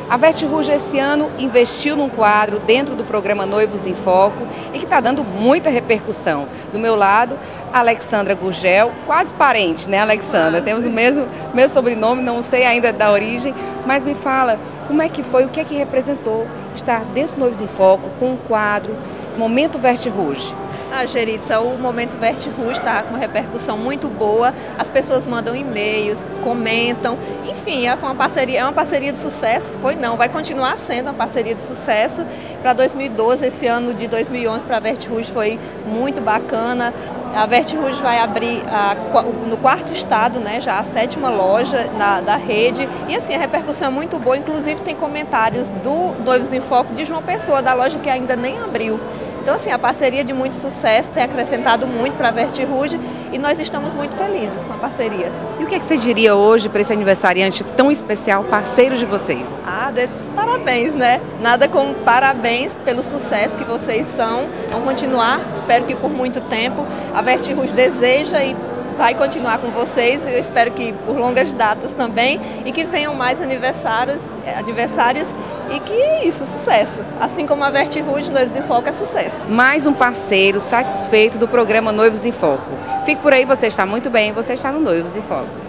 A Vert Rouge esse ano investiu num quadro dentro do programa Noivos em Foco e que está dando muita repercussão. Do meu lado, a Alexandra Gurgel, quase parente, né, Alexandra? Temos o mesmo sobrenome, não sei ainda da origem, mas me fala como é que foi, o que é que representou estar dentro do Noivos em Foco com um quadro Momento Vert Rouge. Geritza, o Momento Vert Rouge está com uma repercussão muito boa, as pessoas mandam e-mails, comentam, enfim, é uma parceria de sucesso, vai continuar sendo uma parceria de sucesso. Para 2012, esse ano de 2011 para a Vert Rouge foi muito bacana. A Vert Rouge vai abrir no quarto estado, né, já a 7ª loja da rede, e assim, a repercussão é muito boa, inclusive tem comentários do Noivos em Foco de João Pessoa, da loja que ainda nem abriu. Então, assim, a parceria de muito sucesso tem acrescentado muito para a Vert Rouge e nós estamos muito felizes com a parceria. E o que é que você diria hoje para esse aniversariante tão especial, parceiro de vocês? Parabéns, né? Nada como parabéns pelo sucesso que vocês são. Vão continuar, espero que por muito tempo. A Vert Rouge deseja e vai continuar com vocês, eu espero que por longas datas também e que venham mais aniversários e que é isso, sucesso. Assim como a Vert Rouge, Noivos em Foco é sucesso. Mais um parceiro satisfeito do programa Noivos em Foco. Fique por aí, você está muito bem, você está no Noivos em Foco.